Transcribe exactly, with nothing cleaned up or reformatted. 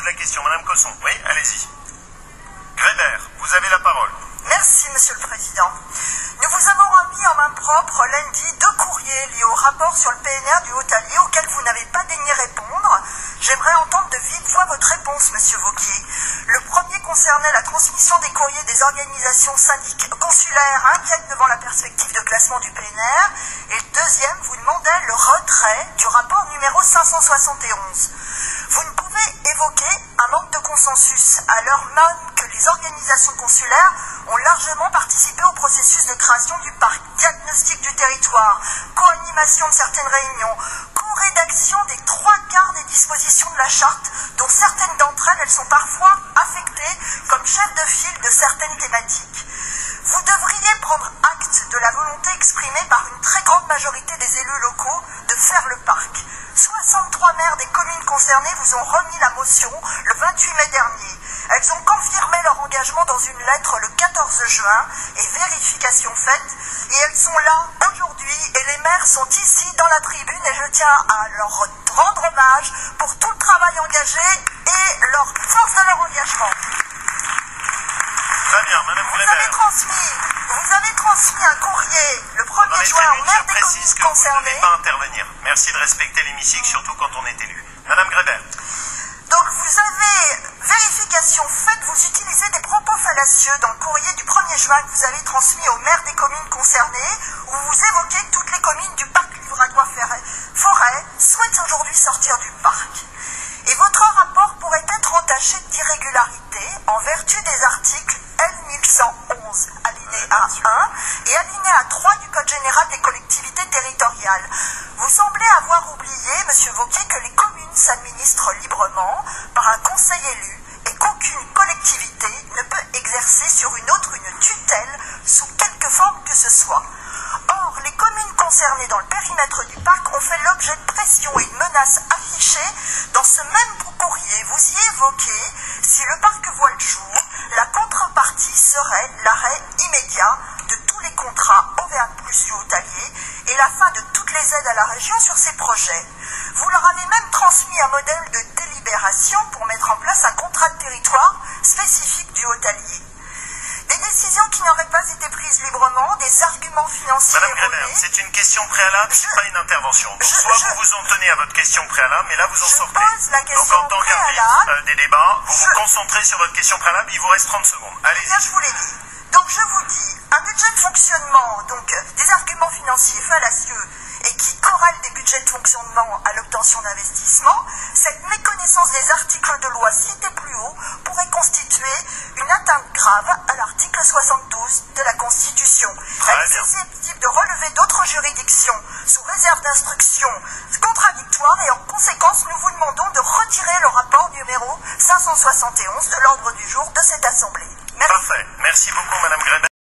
la question. Madame Cosson, oui, allez-y. Grébert, vous avez la parole. Merci, Monsieur le Président. Nous vous avons remis en main propre lundi deux courriers liés au rapport sur le P N R du Haut-Allier auxquels vous n'avez pas daigné répondre. J'aimerais entendre de vive voix votre réponse, Monsieur Wauquiez. Le premier concernait la transmission des courriers des organisations syndicales consulaires inquiètes devant la perspective de classement du P N R. Et le deuxième vous demandait le retrait du rapport numéro cinq cent soixante et onze. Vous ne pouvez évoquer un manque de consensus à l'heure même que les organisations consulaires ont largement participé au processus de création du parc, diagnostic du territoire, co-animation de certaines réunions, co-rédaction des trois quarts des dispositions de la charte, dont certaines d'entre elles, elles sont parfois affectées comme chef de file de certaines thématiques. Vous devriez prendre acte de la volonté exprimée par une très grande majorité des élus locaux de faire le parc. soixante-trois maires des communes concernées vous ont remis la motion le vingt-huit mai dernier. Elles ont confirmé leur engagement dans une lettre le quatorze juin et vérification faite. Et elles sont là aujourd'hui et les maires sont ici dans la tribune et je tiens à leur rendre hommage pour tout le travail engagé et leur force de leur engagement. Très bien, Madame Vous avez transmis, vous avez transmis un courrier le premier juin aux maires des communes que vous concernées. ne devez pas intervenir. Merci de respecter l'hémicycle, surtout quand on est élu. Madame Grébert. Donc vous avez vérification faite, vous utilisez des propos fallacieux dans le courrier du premier juin que vous avez transmis aux maires des communes concernées, où vous évoquez que toutes les communes du parc Livradois-Forêt souhaitent aujourd'hui sortir du parc. Et votre rapport pourrait être entaché d'irrégularité en vertu des articles L mille cent onze, alinéa un et alinéa trois du Code général des collectivités territoriales. Vous semblez avoir oublié, Monsieur Wauquiez, que les communes s'administrent librement par un conseil élu et qu'aucune collectivité ne peut exercer sur une autre une tutelle sous quelque forme que ce soit. Or, les communes concernées dans le périmètre du parc ont fait l'objet de pressions et de menaces affichées dans ce même courrier. Vous y évoquez, si le parc voit le jour, la contrepartie serait l'arrêt immédiat de tous les contrats Auvergne Plus du Haut-Allier et la fin de toutes les aides à la région sur ces projets. Vous leur avez même transmis un modèle de délibération pour mettre en place un contrat de territoire spécifique du Haut-Allier. Des décisions qui n'auraient pas été prises librement, des arguments financiers Madame Grébert, c'est une question préalable, c'est pas une intervention. Donc, je, soit je, vous vous en tenez à votre question préalable, mais là vous en je sortez. Pose la question Donc en tant qu'arbitre euh, des débats, vous je, vous concentrez sur votre question préalable, il vous reste trente secondes. Allez-y. Bien, je vous l'ai dit. Donc je vous dis, un budget de fonctionnement, donc euh, des arguments financiers fallacieux et qui corrèlent des budgets de fonctionnement à l'obtention d'investissement, cette méconnaissance des articles de loi cités plus haut pourrait constituer une atteinte grave à l'article soixante-douze de la Constitution. Elle est susceptible de relever d'autres juridictions sous réserve d'instruction contradictoire et en conséquence, nous vous demandons de retirer le rapport numéro cinq cent soixante et onze de l'ordre du jour de cette Assemblée. Merci. Parfait. Merci beaucoup, Madame Grébert.